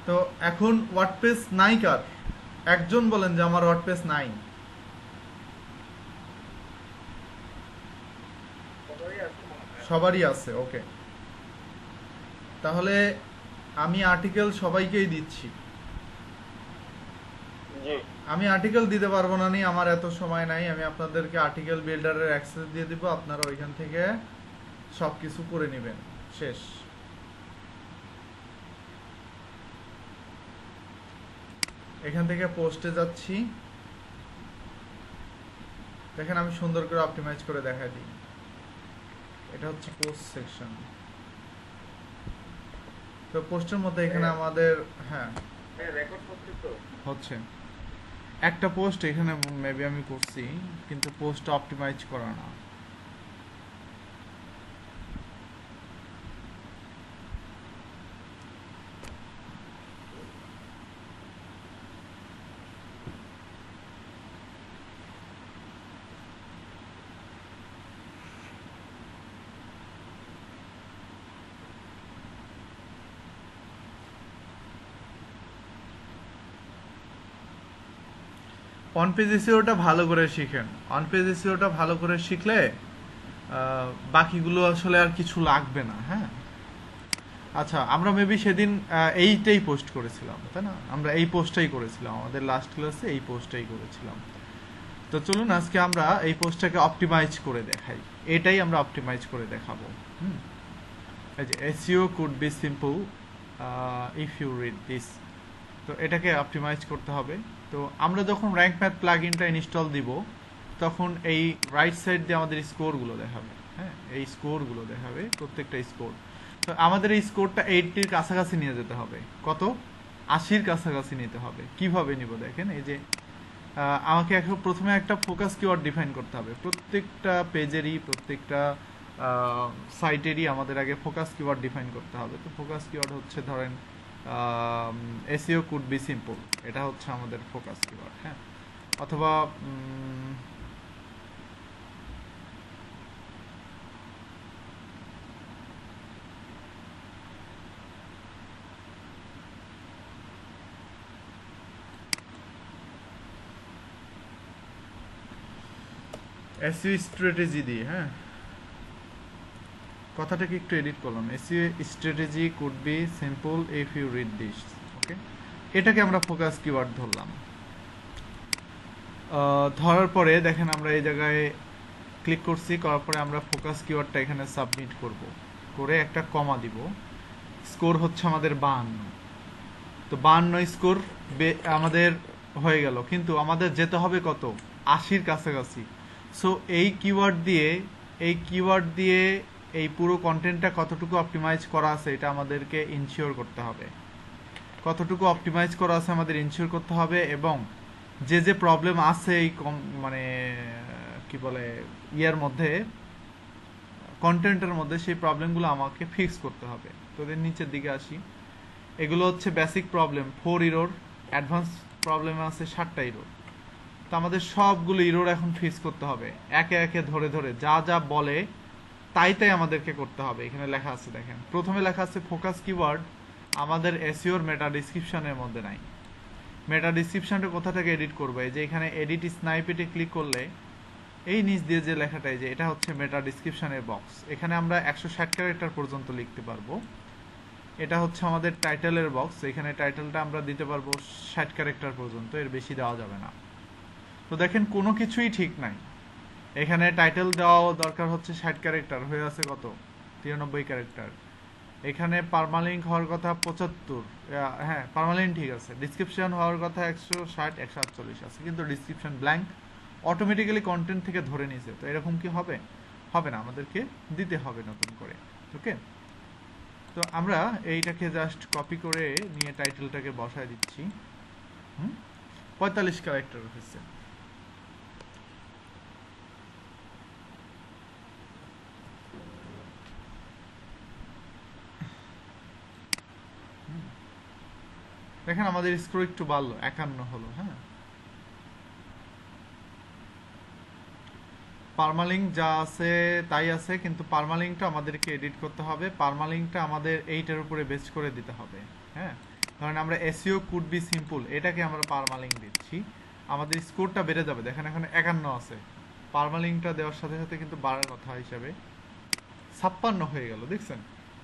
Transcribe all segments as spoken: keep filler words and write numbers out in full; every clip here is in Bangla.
তো এখন ওয়ার্ডপ্রেস নাই কার? একজন বলেন যে আমার ওয়ার্ডপ্রেস নাই। সবারই আছে, ওকে। তাহলে আমি আর্টিকেল সবাইকেই দিচ্ছি। জি আমি আর্টিকেল দিতে পারবো না, নি আমার এত সময় নাই। আমি আপনাদেরকে আর্টিকেল বিল্ডারের অ্যাক্সেস দিয়ে দিব, আপনারা ওইখান থেকে সব কিছু করে নেবেন। শেষ। এখান থেকে পোস্টে যাচ্ছি। দেখেন আমি সুন্দর করে অপটিমাইজ করে দেখাই দিই। এটা হচ্ছে পোস্ট সেকশন। তো পোস্টের মধ্যে এখানে আমাদের, হ্যাঁ হচ্ছে একটা পোস্ট এখানে মেবি আমি করছি, কিন্তু পোস্ট অপটিমাইজ করা না। অন পেজ এসইওটা ভালো করে শিখেন। অন পেজ এসইওটা ভালো করে শিখলে আহ, বাকিগুলো আসলে আর কিছু লাগবে না। হ্যাঁ, আচ্ছা, আমরা মেবি সেদিন আহ, এইটাই পোস্ট করেছিলাম, তাই না? আমরা এই পোস্টটাই করেছিলাম, আমাদের লাস্ট ক্লাসে এই পোস্টটাই করেছিলাম। তো চলুন আজকে আমরা এই পোস্টটাকে অপটিমাইজ করে দেখাই। এটাই আমরা অপটিমাইজ করে দেখাবো। হুম, এই যে SEO could be simple if you read this. তো এটাকে অপটিমাইজ করতে হবে। তো আমরা যখন র্যাঙ্ক ম্যাথ প্লাগইনটা ইনস্টল দিব, তখন এই রাইট সাইড দিয়ে আমাদের স্কোরগুলো দেখাবে। হ্যাঁ, এই স্কোরগুলো দেখাবে, প্রত্যেকটা স্কোর। তো আমাদের এই স্কোরটা এইটির কাছাকাছি নিয়ে যেতে হবে। কত? আশির কাছাকাছি নিতে হবে। কিভাবে নিব দেখেন, এই যে আহ, আমাকে এখন প্রথমে একটা ফোকাস কিওয়ার্ড ডিফাইন করতে হবে। প্রত্যেকটা পেজেরই, প্রত্যেকটা সাইটেরই আমাদের আগে ফোকাস কিওয়ার্ড ডিফাইন করতে হবে। তো ফোকাস কিওয়ার্ড হচ্ছে ধরেন এসইও কুড বি সিম্পল, এটা হচ্ছে আমাদের ফোকাস কিওয়ার্ড। হ্যাঁ, অথবা উম, এসইও স্ট্র্যাটেজি দিয়ে, হ্যাঁ, কথাটাকে একটু এডিট করলাম। SEO strategy could be simple if you read this. Okay, এটাকে আমরা ফোকাস কিওয়ার্ড ধরলাম। আহ, ধরার পরে দেখেন আমরা এই জায়গায় ক্লিক করছি, করার পরে আমরা ফোকাস কিওয়ার্ডটা এখানে সাবমিট করব, করে একটা কমা দিব। স্কোর হচ্ছে আমাদের বাহান্ন। তো বাহান্ন স্কোর আমাদের হয়ে গেল, কিন্তু আমাদের যেতে হবে কত? আশির কাছাকাছি। সো এই কিওয়ার্ড দিয়ে, এই কিওয়ার্ড দিয়ে এই পুরো কন্টেন্টটা কতটুকু অপটিমাইজ করা আছে এটা আমাদেরকে ইনশিওর করতে হবে। কতটুকু অপটিমাইজ করা আছে আমাদের ইনশিওর করতে হবে, এবং যে যে প্রবলেম আছে এই কম মানে কি বলে ইয়ার মধ্যে, কন্টেন্টের মধ্যে, সেই প্রবলেমগুলো আমাকে ফিক্স করতে হবে। তো এর নিচের দিকে আসি। এগুলো হচ্ছে basic problem, four error. Advance problem আছে সাতটা ইরোর। তো আমাদের সবগুলো ইরোর এখন ফিক্স করতে হবে, একে একে ধরে ধরে যা যা বলে তাই তাই আমাদেরকে করতে হবে। এখানে লেখা আছে দেখেন, প্রথমে লেখা আছে ফোকাস কিওয়ার্ড আমাদের এসইওর মেটা ডিসক্রিপশনের মধ্যে নাই। মেটা ডিসক্রিপশনটা কোথা থেকে এডিট করবো? এই যে এখানে এডিট স্নাইপেটে ক্লিক করলে এই নিচ দিয়ে যে লেখাটাই, যে এটা হচ্ছে মেটা ডিসক্রিপশনের বক্স। এখানে আমরা একশো ষাট ক্যারেক্টার পর্যন্ত লিখতে পারবো। এটা হচ্ছে আমাদের টাইটেলের বক্স, এখানে টাইটেলটা আমরা দিতে পারবো ষাট ক্যারেক্টার পর্যন্ত, এর বেশি দেওয়া যাবে না। তো দেখেন কোনো কিছুই ঠিক নাই। এখানে টাইটেল দেওয়া দরকার হচ্ছে ষাট ক্যারেক্টার, হয়ে আছে কত? তিরানব্বই ক্যারেক্টার। এখানে পারমালিঙ্ক হওয়ার কথা পঁচাত্তর, হ্যাঁ পারমালিঙ্ক ঠিক আছে। ডিসক্রিপশন হওয়ার কথা একশো ষাট, একশো আটচল্লিশ আছে, কিন্তু ডিসক্রিপশন ব্ল্যাঙ্ক, অটোমেটিক্যালি কন্টেন্ট থেকে ধরে নিয়েছে। তো এরকম কি হবে? হবে না, আমাদেরকে দিতে হবে নতুন করে। ওকে, তো আমরা এইটাকে জাস্ট কপি করে নিয়ে টাইটেলটাকে বসায় দিচ্ছি। হুম, পঁয়তাল্লিশ ক্যারেক্টার হয়েছে। দেখেন আমাদের স্কোর একটু বাড়লো, একান্ন হলো। হ্যাঁ, পারমালিঙ্ক যা আছে তাই আছে, কিন্তু পারমালিঙ্কটা আমাদেরকে এডিট করতে হবে। পারমালিঙ্কটা আমাদের এইটার উপরে বেস করে দিতে হবে। হ্যাঁ, কারণ আমরা এসইও কুড বি সিম্পল এটাকে আমরা পারমালিঙ্ক দিচ্ছি, আমাদের স্কোরটা বেড়ে যাবে। দেখেন এখানে একান্ন আছে, পারমালিঙ্কটা দেওয়ার সাথে সাথে কিন্তু বাড়ার কথা হিসাবে ছাপ্পান্ন হয়ে গেল। দেখছেন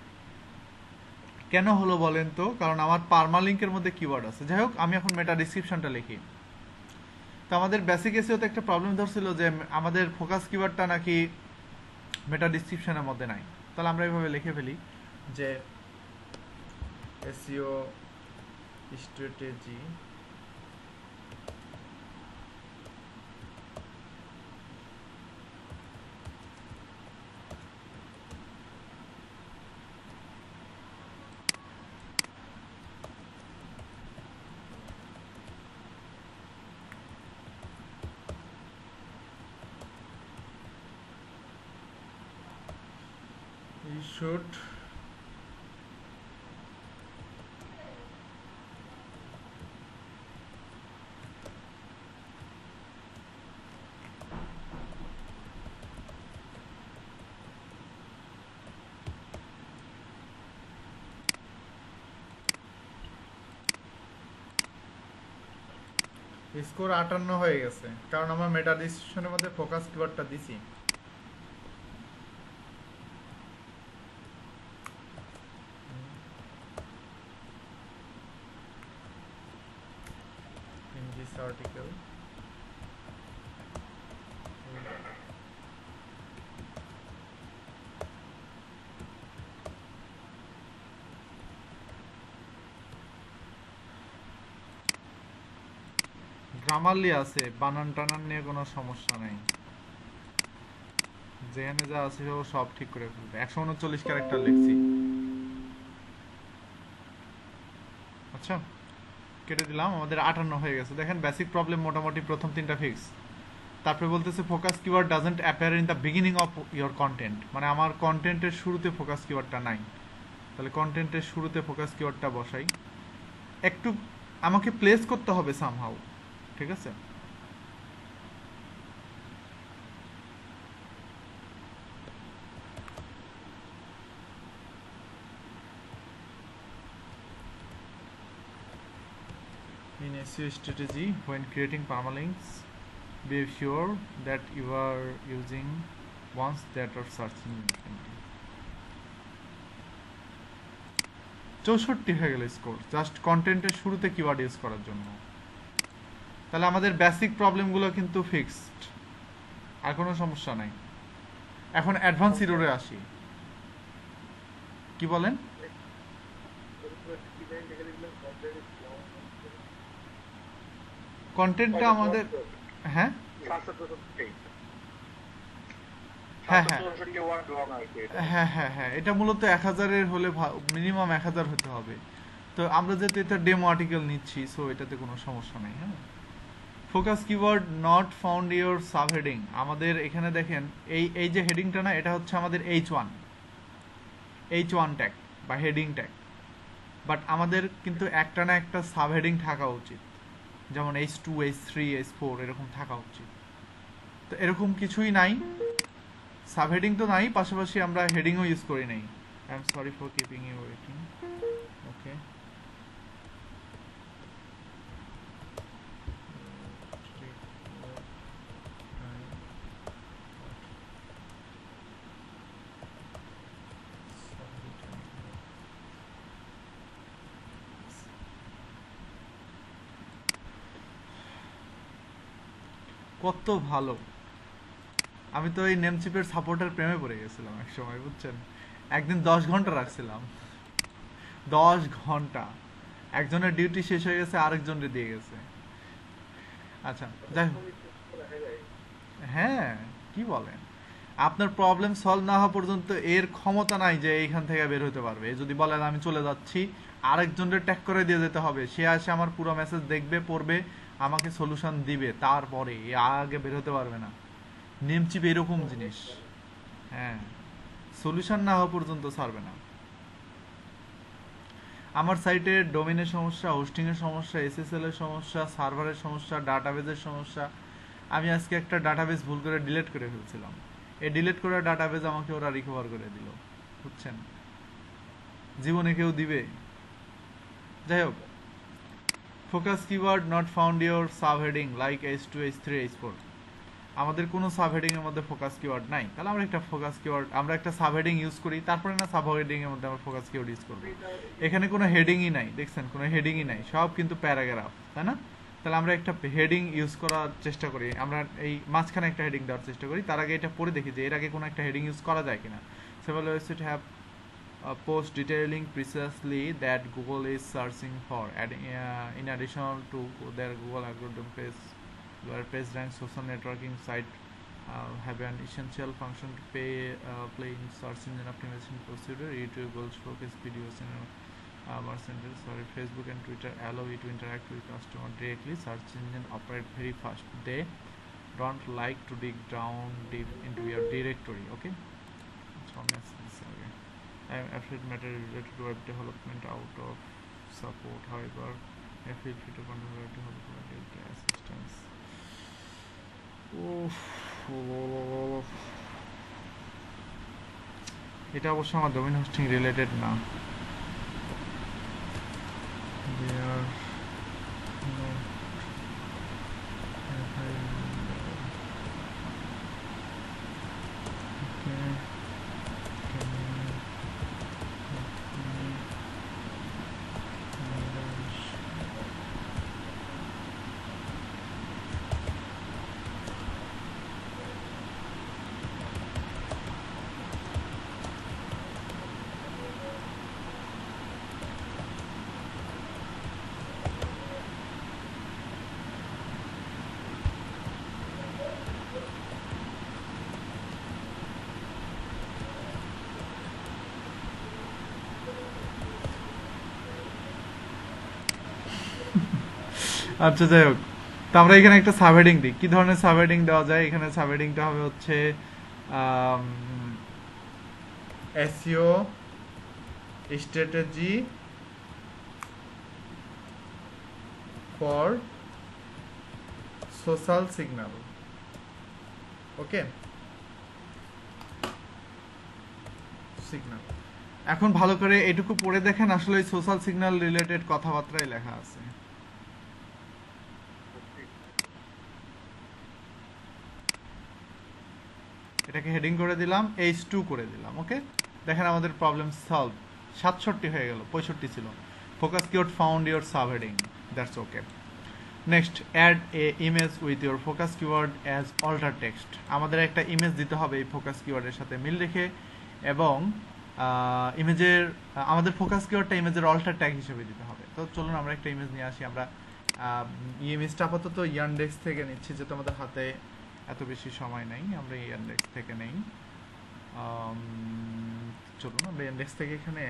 কেন হলো বলেন তো? কারণ আমার পারমালিঙ্কের মধ্যে কিওয়ার্ড আছে। যাই হোক, আমি এখন মেটা ডিসক্রিপশনটা লিখি। তো আমাদের বেসিক এসইওতে একটা প্রবলেম ধরছিল যে আমাদের ফোকাস কিওয়ার্ডটা নাকি মেটা ডিসক্রিপশনের মধ্যে নাই। তাহলে আমরা এইভাবে লিখে ফেলি যে SEO strategy you should score আটান্ন হয়ে গেছে, কারণ আমার মেটা ডিসক্রিপশনের মধ্যে ফোকাস কিওয়ার্ডটা দিছি। in this article গ্রামারলি আছে, বানান টানান নিয়ে কোনো সমস্যা নেই, যেখানে যা আছে সব ঠিক করে ফেলবে। একশো উনচল্লিশ ক্যারেক্টার লিখছি। আচ্ছা কেটে দিলাম, আমাদের আটান্ন হয়ে গেছে। দেখেন বেসিক প্রবলেম মোটামুটি প্রথম তিনটা ফিক্স। তারপরে বলতেছে focus keyword doesn't appear in the beginning of your content, মানে আমার কন্টেন্টের শুরুতে ফোকাস কিওয়ার্ডটা নাই। তাহলে কন্টেন্টের শুরুতে ফোকাস কিওয়ার্ডটা বসাই, একটু আমাকে প্লেস করতে হবে সামহাউ, ঠিক আছে? In S E O strategy, when creating permalinks, be sure that you are using ones that are searching instantly. চৌষট্টি হয়ে গেল স্কোর, জাস্ট কন্টেন্টের শুরুতে কিওয়ার্ড ইউজ করার জন্য। তাহলে আমাদের বেসিক প্রবলেমগুলো কিন্তু ফিক্সড, আর কোনো সমস্যা নাই। এখন অ্যাডভান্স ইররে আসি, কি বলেন? কন্টেন্টটা আমাদের হ্যাঁ হ্যাঁ হ্যাঁ হ্যাঁ হ্যাঁ হ্যাঁ এটা মূলত এক হাজারের হলে মিনিমাম এক হাজার হতে হবে। তো আমরা যেহেতু এটা ডেমো আর্টিকেল নিচ্ছি, সো এটাতে কোনো সমস্যা নেই। হ্যাঁ, focus keyword not found your sub heading, আমাদের এখানে দেখেন এই এই যে হেডিংটা না, এটা হচ্ছে আমাদের H one H one tag বা হেডিং ট্যাগ, বাট আমাদের কিন্তু একটা না একটা সাব হেডিং থাকা উচিত, যেমন H two H three H four এরকম থাকা উচিত। তো এরকম কিছুই নাই, সাব হেডিং তো নাই, পাশাপাশি আমরা হেডিংও ইউজ করি নাই। I am sorry for keeping you waiting. Okay, কত ভালো! আমি তো এই নেমচিপের সাপোর্টের প্রেমে পড়ে গেছিলাম এক সময়, বুঝছেন? একদিন দশ ঘন্টা রাখছিলাম, দশ ঘন্টা। একজনের ডিউটি শেষ হয়ে গেছে, আরেকজনের দিয়ে গেছে। আচ্ছা যাই হোক, হ্যাঁ কি বলেন, আপনার প্রবলেম সলভ না হওয়া পর্যন্ত এর ক্ষমতা নাই যে এইখান থেকে বের হতে পারবে। যদি বলেন আমি চলে যাচ্ছি, আরেকজনের ট্যাগ করে দিয়ে যেতে হবে, সে আসে আমার পুরো মেসেজ দেখবে, পড়বে, আমাকে সলিউশন দিবে, তারপরে আগে বের হতে পারবে না। নেমচিপ এরকম জিনিস, হ্যাঁ, সলিউশন না হওয়া পর্যন্ত ছাড়বে না। আমার সাইটে ডোমেনের সমস্যা, হোস্টিং এর সমস্যা, এসএসএল এর সমস্যা, সার্ভারের সমস্যা, ডাটাবেজের সমস্যা। আমি আজকে একটা ডাটাবেজ ভুল করে ডিলিট করে ফেলছিলাম, এই ডিলিট করা ডাটাবেজ আমাকে ওরা রিকভার করে দিল, বুঝছেন? জীবনে কেউ দিবে? যাই হোক, focus keyword not found your subheading like H two H three H four. আমাদের কোনো সাবহেডিং এর মধ্যে ফোকাস কিওয়ার্ড নাই, তাহলে আমরা একটা ফোকাস কিওয়ার্ড আমরা একটা সাবহেডিং ইউজ করি, তারপরে না সাবহেডিং এর মধ্যে আমরা ফোকাস কিওয়ার্ড ইউজ করব। এখানে কোনো হেডিংই নাই, দেখছেন কোনো হেডিংই নাই, সব কিন্তু প্যারাগ্রাফ, তাই না? তাহলে আমরা একটা হেডিং ইউজ করার চেষ্টা করি, আমরা এই মাঝখানে একটা হেডিং দেওয়ার চেষ্টা করি। তার আগে এটা পড়ে দেখি যে এর আগে কোনো একটা হেডিং ইউজ করা যায় কিনা। সেভাবে website have post detailing precisely that Google is searching for. Adding, uh, in addition to their Google algorithm page, where page rank social networking site uh, have an essential function to pay, uh, play in search engine optimization procedure. YouTube will showcase videos in uh, merchandise. Sorry, Facebook and Twitter allow you to interact with customer directly. Search engine operate very fast. They don't like to dig down deep into your directory. Okay. So I am afraid matter related to web development out of support. However, I feel free to contact web development assistance. এটা অবশ্য আমার ডোমেইন হোস্টিং রিলেটেড না। আচ্ছা যাই হোক, তো আমরা এখানে একটা সাবহেডিং দিই। কি ধরনের সাবহেডিং দেওয়া যায়? এখানে সাবহেডিংটা হবে হচ্ছে SEO strategy for social signal. Okay, signal. এখন ভালো করে এটুকু পড়ে দেখেন, আসলে সোশ্যাল সিগন্যাল রিলেটেড কথাবার্তাই লেখা আছে। এটাকে হেডিং করে দিলাম, এইচ টু করে দিলাম। ওকে, দেখেন আমাদের প্রবলেম সলভ। সাতষট্টি হয়ে গেল, পঁয়ষট্টি ছিল। Focus keyword found your subheading, that's okay. Next, add a image with your focus keyword as alter text. আমাদের একটা ইমেজ দিতে হবে এই ফোকাস কিওয়ার্ডের সাথে মিল রেখে, এবং ইমেজের আমাদের ফোকাস কিওয়ার্ডটা ইমেজের অল্টার ট্যাগ হিসেবে দিতে হবে। তো চলুন আমরা একটা ইমেজ নিয়ে আসি। আমরা ইমেজটা আপাতত ইয়ানডেক্স থেকে নিচ্ছি, যেহেতু আমাদের হাতে এত বেশি সময় নাই, আমরা ইয়ানডেক্স থেকে নেই। চলুন আমরা ইয়ানডেক্স থেকে এখানে,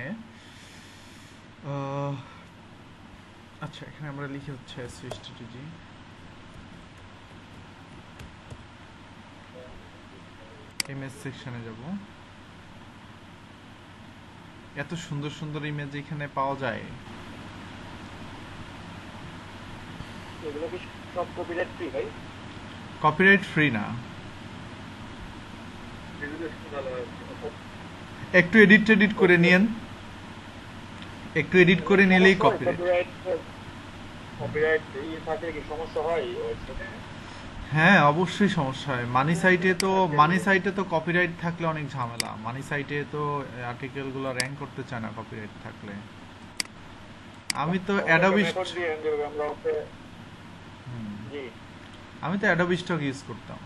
আচ্ছা এখানে আমরা লিখে হচ্ছে এসইও স্ট্র্যাটেজি। ইমেজ সেকশনে যাব। এত সুন্দর সুন্দর ইমেজ এখানে পাওয়া যায়। এগুলো কি সব কপিরাইট ফ্রি ভাই? কপিরাইট ফ্রি না, একটু এডিট এডিট করে নিয়েন, একটু এডিট করে নিলেই কপিরাইট। কপিরাইট এই সাথে কি সমস্যা হয়? হ্যাঁ অবশ্যই সমস্যা হয়। মানি সাইটে তো মানি সাইটে তো কপিরাইট থাকলে অনেক ঝামেলা। মানি সাইটে তো আর্টিকেল গুলো র‍্যাঙ্ক করতে চায় না কপিরাইট থাকলে। আমি তো অ্যাডোবি আমি তো অ্যাডোবি স্টক ইউজ করতাম।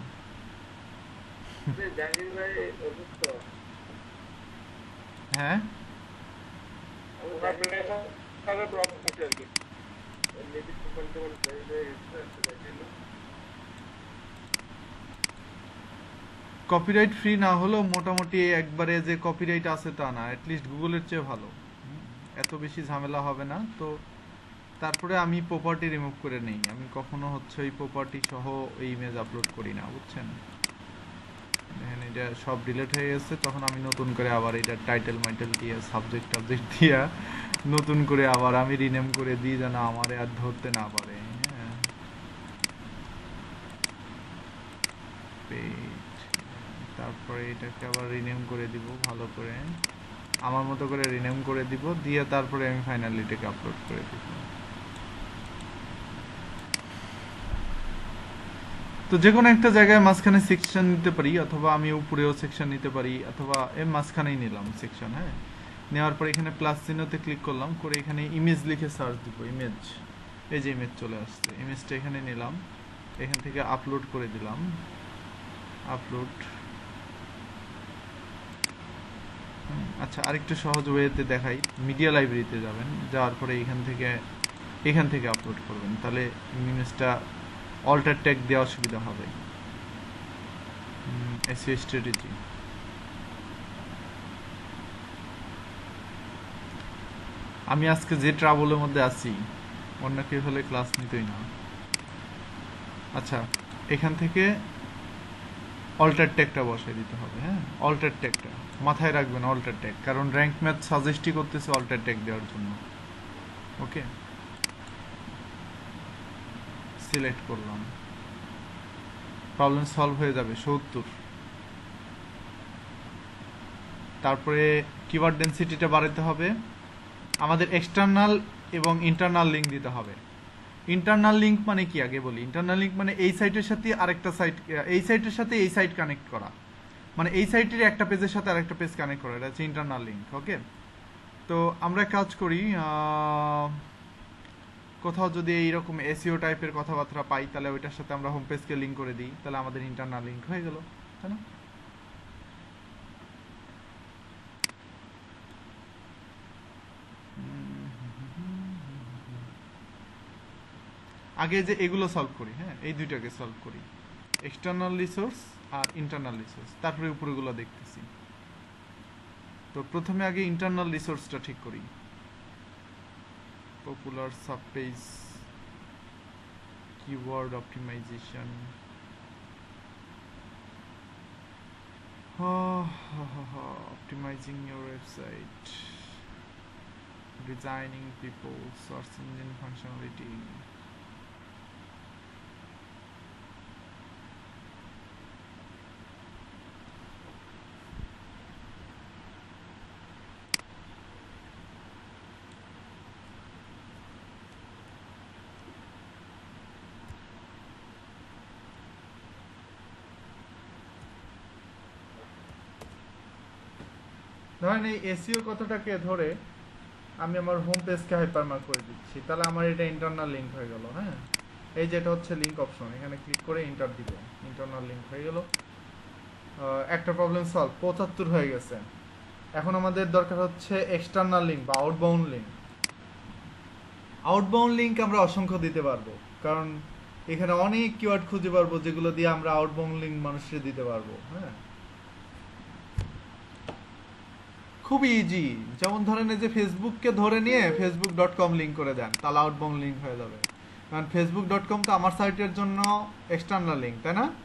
হ্যাঁ কপিরাইট ফ্রি না হলেও মোটামুটি একবারে যে কপিরাইট আছে তা না, অ্যাটলিস্ট গুগলের চেয়ে ভালো, এত বেশি ঝামেলা হবে না। তো তারপরে আমি প্রপার্টি রিমুভ করে নেই, আমি কখনো হচ্ছে ওই প্রপার্টি সহ এই ইমেজ আপলোড করি না, বুঝছেন? দেখেন এটা সব ডিলিট হয়ে গেছে, তখন আমি নতুন করে আবার এটা টাইটেল মাইটেল দিয়ে সাবজেক্ট টাবজেক্ট দিয়ে নতুন করে আবার আমি রিনেম করে দিই, যেন আমার আর ধরতে না পারে। হ্যাঁ তারপরে এটাকে আবার রিনেম করে দিব, ভালো করে আমার মতো করে রিনেম করে দিব, দিয়ে তারপরে আমি ফাইনালি এটাকে আপলোড করে দিব। তো যে কোনো একটা জায়গায় মাঝখানে সেকশন নিতে পারি, অথবা আমি উপরেও সেকশন নিতে পারি, অথবা এর মাঝখানেই নিলাম সেকশন। হ্যাঁ, নেওয়ার পর এখানে প্লাস চিহ্নতে ক্লিক করলাম, করে এখানে ইমেজ লিখে সার্চ দিব, ইমেজ। এই যে ইমেজ চলে আসছে, ইমেজটা এখানে নিলাম, এখান থেকে আপলোড করে দিলাম, আপলোড। আচ্ছা, আরেকটু সহজ ওয়েতে দেখাই। মিডিয়া লাইব্রেরিতে যাবেন, যাওয়ার পরে এখান থেকে এখান থেকে আপলোড করবেন, তাহলে ইমেজটা অল্টার ট্যাগ দেওয়া সুবিধা হবে। এসইও স্ট্র্যাটেজি, আমি আজকে যে ট্রাভেলের মধ্যে আছি, অন্য কেউ হলে ক্লাস নিতই না। আচ্ছা, এখান থেকে অল্টার ট্যাগটা বসাই দিতে হবে। হ্যাঁ, অল্টার ট্যাগটা মাথায় রাখবেন, অল্টার ট্যাগ, কারণ র্যাঙ্ক ম্যাথ সাজেস্টই করতেছে অল্টার ট্যাগ দেওয়ার জন্য। ওকে, সিলেক্ট করলাম, প্রবলেম সলভ হয়ে যাবে সত্তর। তারপরে কিওয়ার্ড ডেনসিটিটা বাড়াতে হবে, আমাদের এক্সটার্নাল এবং ইন্টারনাল লিঙ্ক দিতে হবে। ইন্টারনাল লিঙ্ক মানে কি আগে বলি। ইন্টারনাল লিঙ্ক মানে এই সাইটের সাথে আরেকটা সাইট, এই সাইটের সাথে এই সাইট কানেক্ট করা, মানে এই সাইটের একটা পেজের সাথে আরেকটা পেজ কানেক্ট করা, এটা হচ্ছে ইন্টারনাল লিঙ্ক। ওকে, তো আমরা কাজ করি, কোথাও যদি এইরকম এসইও টাইপের কথাবার্তা পাই, তাহলে ওইটার সাথে আমরা হোম পেজকে লিঙ্ক করে দিই, তাহলে আমাদের ইন্টারনাল লিঙ্ক হয়ে গেল, তাই না? আগে যে এগুলো সলভ করি, হ্যাঁ, এই দুইটাকে সলভ করি, এক্সটার্নাল রিসোর্স আর ইন্টারনাল রিসোর্স, তারপরে উপরেগুলো দেখতেছি। তো প্রথমে আগে ইন্টারনাল রিসোর্সটা ঠিক করি। Popular subpage, keyword optimization, optimizing your website, designing people, search engine functionality. ধরেন এই এসইও কথাটাকে ধরে আমি আমার হোম পেজকে হাইপারমার্ক করে দিচ্ছি, তাহলে আমার এটা ইন্টারনাল লিঙ্ক হয়ে গেল। হ্যাঁ, এই যেটা হচ্ছে লিঙ্ক অপশন, এখানে ক্লিক করে ইন্টার দিব, ইন্টারনাল লিঙ্ক হয়ে গেল। একটা প্রবলেম সলভ, পঁচাত্তর হয়ে গেছে। এখন আমাদের দরকার হচ্ছে এক্সটার্নাল লিঙ্ক বা আউটবাউন্ড লিঙ্ক। আউটবাউন্ড লিঙ্ক আমরা অসংখ্য দিতে পারবো, কারণ এখানে অনেক কিওয়ার্ড খুঁজে পারবো যেগুলো দিয়ে আমরা আউটবাউন্ড লিঙ্ক মানুষকে দিতে পারবো। হ্যাঁ, খুব ইজি। যেমন ধরেন এই যে ফেসবুককে ধরে নিয়ে ফেসবুক ডট কম লিঙ্ক করে দেন, তাহলে আউটবাউন্ড লিঙ্ক হয়ে যাবে, কারণ ফেসবুক ডট কম তো আমার সাইটের জন্য এক্সটার্নাল লিঙ্ক, তাই না?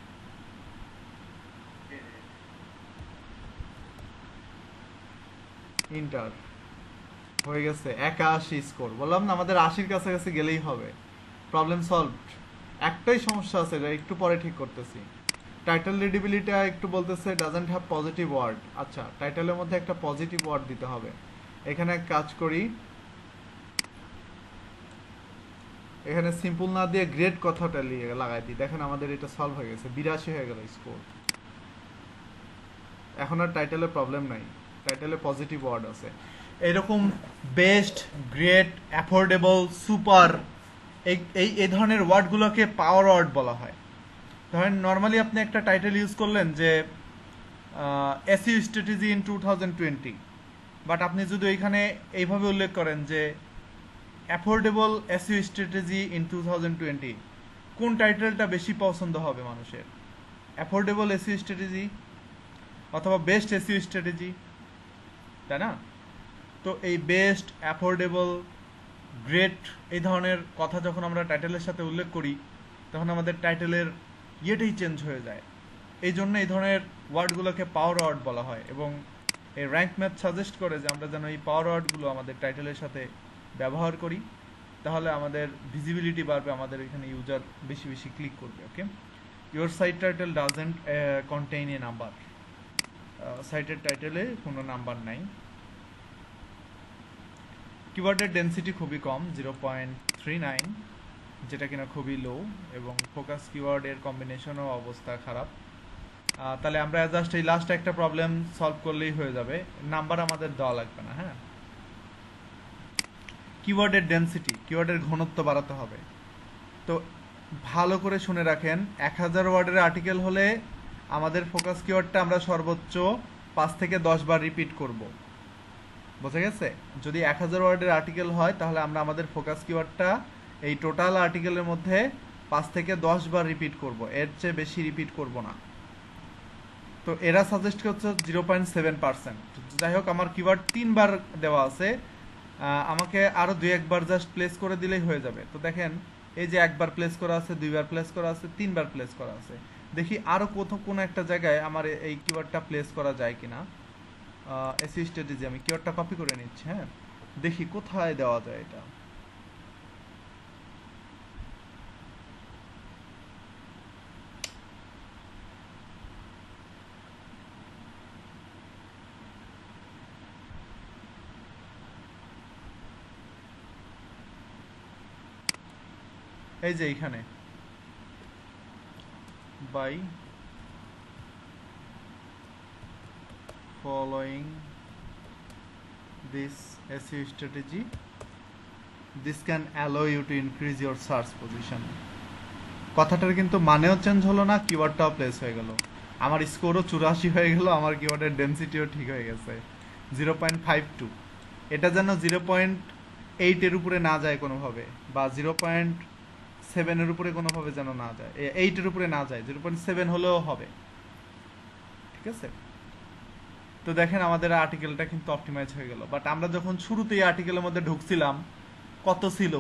ইন্টার হয়ে গেছে, একাশি স্কোর। বললাম না, আমাদের আশির কাছাকাছি গেলেই হবে। Problem solve. একটাই সমস্যা আছে, যা একটু পরে ঠিক করতেছি। টাইটেল রিডেবিলিটি একটু বলতেছে ডাজন্ট হ্যাভ পজিটিভ ওয়ার্ড। আচ্ছা, টাইটেলের মধ্যে একটা পজিটিভ ওয়ার্ড দিতে হবে। এখানে কাজ করি, এখানে সিম্পল না দিয়ে গ্রেট কথাটা লাগাই দিই। দেখেন আমাদের এটা সলভ হয়ে গেছে, বিরাশি হয়ে গেল স্কোর। এখন আর টাইটেলে প্রবলেম নাই, টাইটেলে পজিটিভ ওয়ার্ড আছে। এরকম বেস্ট, গ্রেট, অ্যাফোর্ডেবল, সুপার, এই এই ধরনের ওয়ার্ডগুলোকে পাওয়ার ওয়ার্ড বলা হয়। ধরেন নর্মালি আপনি একটা টাইটেল ইউজ করলেন যে SEO strategy in two thousand twenty, but আপনি যদি ওইখানে এইভাবে উল্লেখ করেন যে affordable SEO strategy in two thousand twenty, কোন টাইটেলটা বেশি পছন্দ হবে মানুষের? অ্যাফোর্ডেবল এসইও স্ট্র্যাটেজি অথবা বেস্ট এসইও স্ট্র্যাটেজি, তাই না? তো এই বেস্ট, অ্যাফোর্ডেবল, গ্রেট এই ধরনের কথা যখন আমরা টাইটেলের সাথে উল্লেখ করি, তখন আমাদের টাইটেলের ইয়েটাই চেঞ্জ হয়ে যায়। এই জন্য এই ধরনের ওয়ার্ডগুলোকে পাওয়ার ওয়ার্ড বলা হয়, এবং এই র্যাঙ্ক ম্যাথ সাজেস্ট করে যে আমরা যেন এই পাওয়ার ওয়ার্ডগুলো আমাদের টাইটেলের সাথে ব্যবহার করি, তাহলে আমাদের ভিজিবিলিটি বাড়বে, আমাদের এখানে ইউজার বেশি বেশি ক্লিক করবে। Okay, your site title doesn't contain a number, সাইটের টাইটেলে কোনো নাম্বার নাই। কিওয়ার্ডের ডেন্সিটি খুবই কম, জিরো পয়েন্ট থ্রি নাইন। যেটা কিনা খুবই লো, এবং ফোকাস কিওয়ার্ডের কম্বিনেশনও অবস্থা খারাপ। তাহলে আমরা জাস্ট এই লাস্ট একটা প্রবলেম সলভ করলেই হয়ে যাবে, নাম্বার আমাদের দেওয়া লাগবে না। হ্যাঁ, কিওয়ার্ডের ডেনসিটি, কিওয়ার্ডের ঘনত্ব বাড়াতে হবে। তো ভালো করে শুনে রাখেন, এক হাজার ওয়ার্ডের আর্টিকেল হলে আমাদের ফোকাস কিওয়ার্ডটা আমরা সর্বোচ্চ পাঁচ থেকে দশ বার রিপিট করব। বোঝা গেছে? যদি এক হাজার ওয়ার্ডের আর্টিকেল হয় তাহলে আমরা আমাদের ফোকাস কিওয়ার্ডটা এই টোটাল আর্টিকেলের মধ্যে পাঁচ থেকে দশ বার রিপিট করব, এর চেয়ে বেশি রিপিট করব না। তো এরা সাজেস্ট করছে জিরো পয়েন্ট সেভেন পার্সেন্ট। যাই হোক, আমার কিওয়ার্ড তিনবার দেওয়া আছে, আমাকে আরও দুই একবার জাস্ট প্লেস করে দিলেই হয়ে যাবে। তো দেখেন, এই যে একবার প্লেস করা আছে, দুইবার প্লেস করা আছে, তিনবার প্লেস করা আছে। দেখি আরও কোথাও কোনো একটা জায়গায় আমার এই কিওয়ার্ডটা প্লেস করা যায় কিনা। এসইও স্ট্র্যাটেজি আমি কিওয়ার্ডটা কপি করে নিচ্ছি। হ্যাঁ, দেখি কোথায় দেওয়া যায় এটা। এই যে এইখানে by following this S E O strategy, this can allow you to increase your search position। কথাটার কিন্তু মানেও চেঞ্জ হলো না, কিওয়ার্ডটাও প্লেস হয়ে গেল, আমার স্কোরও চুরাশি হয়ে গেল, আমার কিওয়ার্ডের ডেনসিটিও ঠিক হয়ে গেছে জিরো পয়েন্ট ফাইভ টু। এটা যেন জিরো পয়েন্ট এইটের উপরে না যায় কোনোভাবে, বা জিরো পয়েন্ট সেভেনের উপরে কোনোভাবে যেন না যায়, এইটের উপরে না যায়, জিরো পয়েন্ট সেভেন হলেও হবে। ঠিক আছে? তো দেখেন আমাদের আর্টিকেলটা কিন্তু অপটিমাইজ হয়ে গেল। বাট আমরা যখন শুরুতে এই আর্টিকেলের মধ্যে ঢুকছিলাম কত ছিল?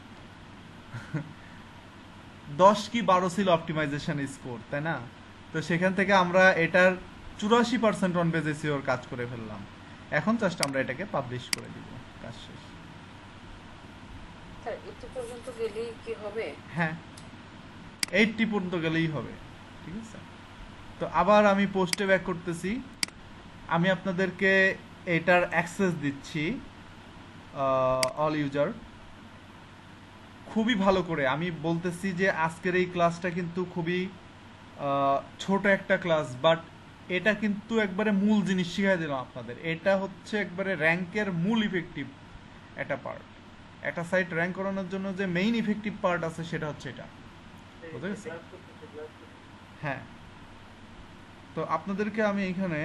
দশ কি বারো ছিল অপটিমাইজেশন স্কোর, তাই না? তো সেখান থেকে আমরা এটার চুরাশি পার্সেন্ট অন বেজ এসইওর কাজ করে ফেললাম। এখন জাস্ট আমরা এটাকে পাবলিশ করে দিব, কাজ শেষ। এইটি পর্যন্ত গেলেই কি হবে? হ্যাঁ, এইটটি পর্যন্ত গেলেই হবে। ঠিক আছে? তো আবার আমি পোস্টে ব্যাক করতেছি, আমি আপনাদেরকে এটার অ্যাক্সেস দিচ্ছি অল ইউজার। খুবই ভালো করে আমি বলতেছি যে আজকের এই ক্লাসটা কিন্তু খুবই ছোট একটা ক্লাস, বাট এটা কিন্তু একবারে মূল জিনিস শিখাই দিলাম আপনাদের। এটা হচ্ছে একবারে র্যাঙ্কের মূল ইফেক্টিভ একটা পার্ট। একটা সাইট র্যাঙ্ক করানোর জন্য যে মেইন ইফেক্টিভ পার্ট আছে সেটা হচ্ছে এটা। বুঝতে গেছে? হ্যাঁ, তো আপনাদেরকে আমি এখানে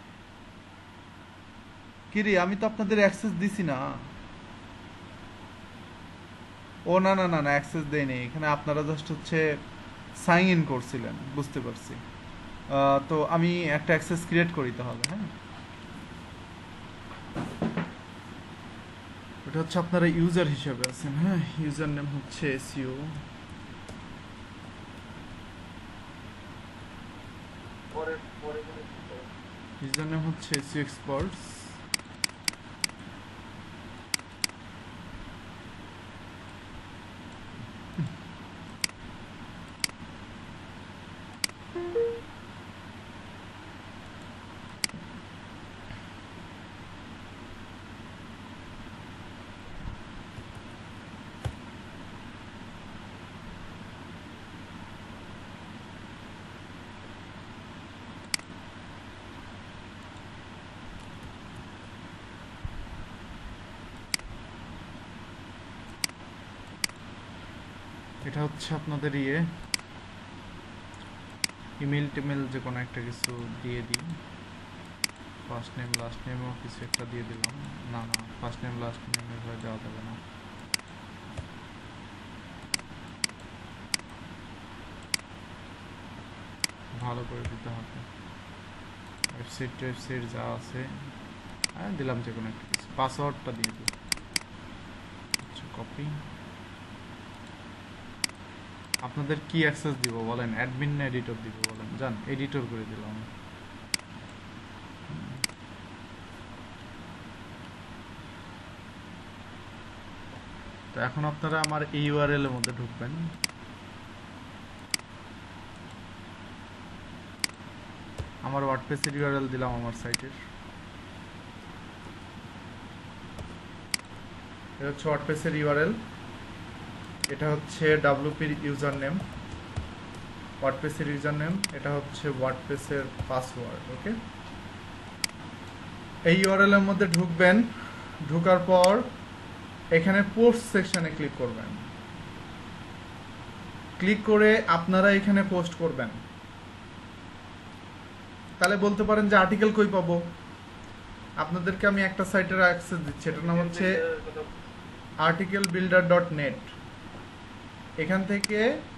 কিরে, আমি তো আপনাদের অ্যাক্সেস দিছি না। ও না না না না অ্যাক্সেস দেয়নি, এখানে আপনারা জাস্ট হচ্ছে সাইন ইন করছিলেন, বুঝতে পারছি। তো আমি একটা অ্যাক্সেস ক্রিয়েট করি তাহলে। হ্যাঁ, এটা হচ্ছে আপনারা ইউজার হিসেবে আছেন। হ্যাঁ, ইউজার নেম হচ্ছে এসইও, ইউজার নেম হচ্ছে এসইও এক্সপার্টস। এটা হচ্ছে আপনাদের ইয়ে ইমেল টিমেল যে কোনো একটা কিছু দিয়ে দিই, ফার্স্ট নেম লাস্ট নেমও কিছু একটা দিয়ে দিলাম। না না, ফার্স্ট নেম লাস্ট নেম এভাবে দেওয়া যাবে না। ভালো করে দিতে হবে। ওয়েবসাইট ওয়েবসাইট যা আছে হ্যাঁ দিলাম, যে কোনো একটা কিছু। পাসওয়ার্ডটা দিয়ে দিই, আচ্ছা কপি। আপনাদের কি অ্যাক্সেস দিব বলেন, অ্যাডমিন না এডিটর দিব বলেন? জান, এডিটর করে দিলাম। তো এখন আপনারা আমার এই ইউআরএল এর মধ্যে ঢুকবেন। আমার ওয়ার্ডপ্রেসের ইউআরএল দিলাম আমার সাইটের। এটা হচ্ছে ওয়ার্ডপ্রেসের ইউআরএল। এটা হচ্ছে ডাব্লিউপির ইউজার নেম, ওয়ার্ডপ্রেসের ইউজার নেম, এটা হচ্ছে ওয়ার্ডপ্রেসের পাসওয়ার্ড। ওকে, এই ইউআরএল এর মধ্যে ঢুকবেন, ঢোকার পর এখানে পোস্ট সেকশনে ক্লিক করবেন, ক্লিক করে আপনারা এখানে পোস্ট করবেন। তাহলে বলতে পারেন যে আর্টিকেল কই পাবো, আপনাদেরকে আমি একটা সাইটের অ্যাক্সেস দিচ্ছি, এটার নাম হচ্ছে আর্টিকেল বিল্ডার ডট নেট। এখান থেকে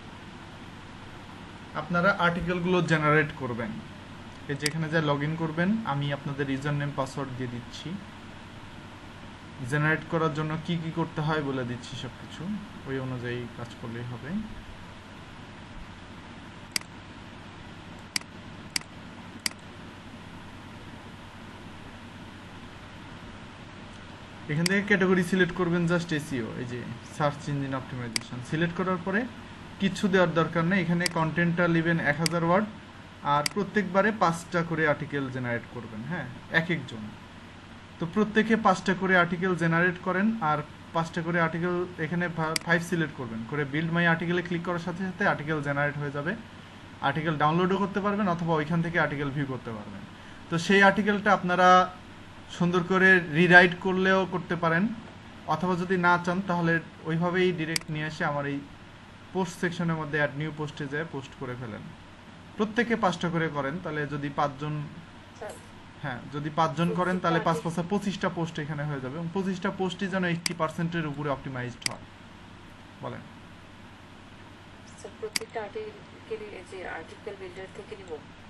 আপনারা আর্টিকেলগুলো জেনারেট করবেন। এই যেখানে যা লগ ইন করবেন, আমি আপনাদের ইউজার নেম পাসওয়ার্ড দিয়ে দিচ্ছি। জেনারেট করার জন্য কি কি করতে হয় বলে দিচ্ছি, সব কিছু ওই অনুযায়ী কাজ করলেই হবে। এখান থেকে ক্যাটাগরি সিলেক্ট করবেন, জাস্ট এসইও, এই যে সার্চ ইঞ্জিন অপটিমাইজেশন সিলেক্ট করার পরে কিছু দেওয়ার দরকার নেই। এখানে কন্টেন্টটা নেবেন এক হাজার ওয়ার্ড, আর প্রত্যেকবারে পাঁচটা করে আর্টিকেল জেনারেট করবেন। হ্যাঁ, এক একজন, তো প্রত্যেকে পাঁচটা করে আর্টিকেল জেনারেট করেন, আর পাঁচটা করে আর্টিকেল এখানে ফাইভ সিলেক্ট করবেন, করে বিল্ড মাই আর্টিকেলে ক্লিক করার সাথে সাথে আর্টিকেল জেনারেট হয়ে যাবে। আর্টিকেল ডাউনলোডও করতে পারবেন অথবা ওইখান থেকে আর্টিকেল ভিউ করতে পারবেন। তো সেই আর্টিকেলটা আপনারা সুন্দর করে রিরাইট করলেও করতে পারেন, অথবা যদি না চান তাহলে ওইভাবেই ডিরেক্ট নিয়ে এসে আমার এই পোস্ট সেকশনের মধ্যে অ্যাড নিউ পোস্টে যায় পোস্ট করে ফেলেন। প্রত্যেকে পাঁচটা করে করেন, তাহলে যদি পাঁচজন, হ্যাঁ যদি পাঁচজন করেন তাহলে পাঁচ পাঁচটা পঁচিশটা পোস্ট এখানে হয়ে যাবে, এবং পঁচিশটা পোস্টই যেন এইটটি পার্সেন্টের উপরে অপটিমাইজড হয়। বলেন স্যার প্রত্যেকটা আর্টিকেল যে আর্টিকেল বিল্ডার থেকে নিব?